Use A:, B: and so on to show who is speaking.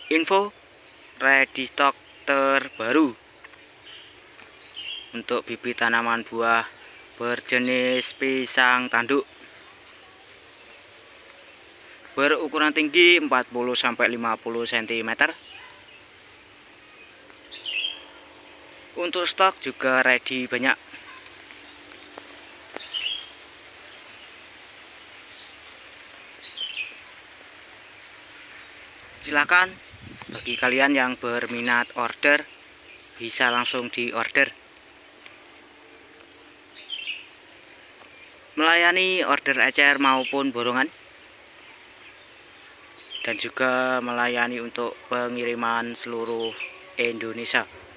A: Info ready stock terbaru untuk bibit tanaman buah berjenis pisang tanduk berukuran tinggi 40-50 cm. Untuk stok juga ready banyak. Silakan bagi kalian yang berminat order bisa langsung di order. Melayani order ecer maupun borongan, dan juga melayani untuk pengiriman seluruh Indonesia.